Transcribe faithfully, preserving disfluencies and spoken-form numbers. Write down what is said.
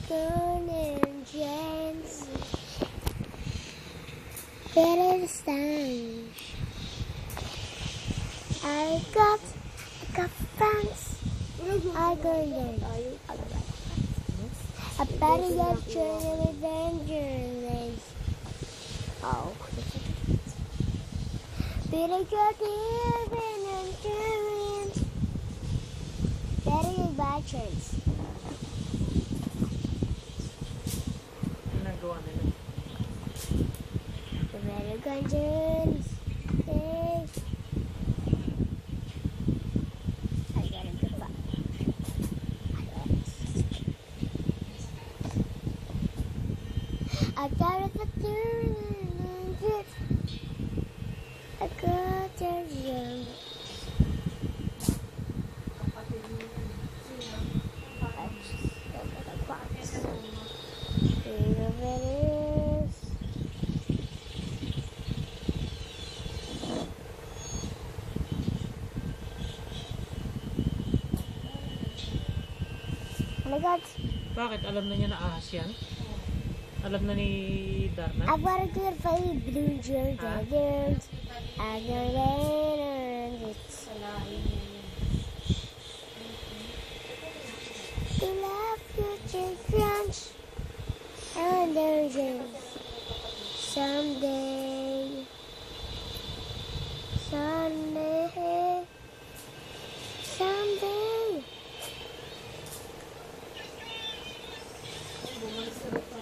golden gems. Better stand. I got, I got friends. I got them. I better get journey adventures. Oh. Better get even and better get adventures. Ginagawa nila. Better get journeys. I gotta go back. I got a journey. I got a journey. Oh my God! Bakit? Alam na niya na ahas yan? Alam na ni Darna? I got a good fight, blue jeans, Huh? jeans. I got it. To love future friends and their dreams. Someday, someday, someday.